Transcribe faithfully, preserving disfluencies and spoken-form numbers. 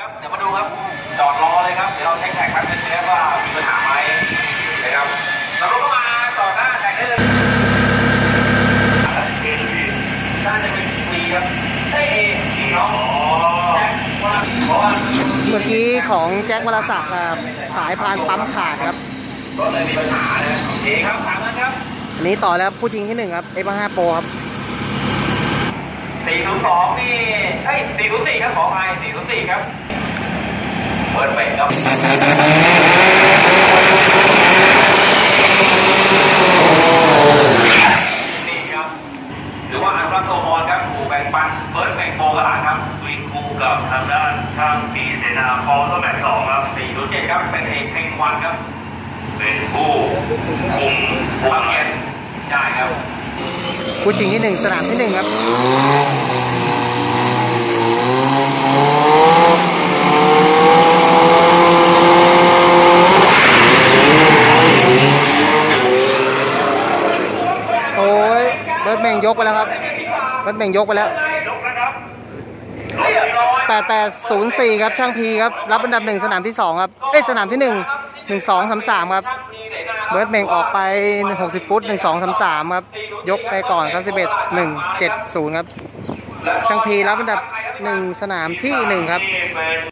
ครับเดี๋ยวมาดูครับจอดรอเลยครับเดี๋ยวเราเช็คแท็กครับเป็นเนื้อว่ามีปัญหาไหมนะครับเราก็มาจอดหน้าแท็กได้เลยน่าจะเป็นฟรีครับใช่เองเนาะแจ็คว่าเพราะว่าเมื่อกี้ของแจ็ควรศักดิ์สายพานปั๊มขาดครับก็เลยมีปัญหานะโอเคครับถามนั้นครับอันนี้ต่อแล้วผู้ทิ้งที่หนึ่งครับ เอฟ ห้า Pro ครับสี่ศูนย์สองนี่เฮ้ยสี่ศูนย์สี่ครับขออภัยสี่ศูนย์สี่ครับเปิดเป็ดครับนี่ครับหรือว่าอัลตราโซมอนครับคู่แบ่งปันเบิร์ดแบ่งโปกระดาษครับวิ่งคู่กับทางด้านทางสีเสนาฟอลต้นแบบสองครับสี่ศูนย์เจ็ดครับเป็นเอกเพลงวันครับเป็นผู้คุมความเย็นใช่ครับผู้ชิงที่หนึ่งสนามที่หนึ่งครับโอ้ยเบิร์ดแมงยกไปแล้วครับเบิร์ดแมงยกไปแล้วแปดแปดศูนย์สี่ครับช่างพีครับรับอันดับหนึ่งสนามที่สองครับเอ้ยสนามที่หนึ่งหนึ่งสองสามสามครับเบิร์ดแมงออกไปหกสิบฟุตหนึ่งสองสามสามครับยกไปก่อนครับสิบเอ็ดหนึ่งเจ็ดศูนย์ครับช่างพีรับอันดับหนึ่งสนามที่หนึ่งครับ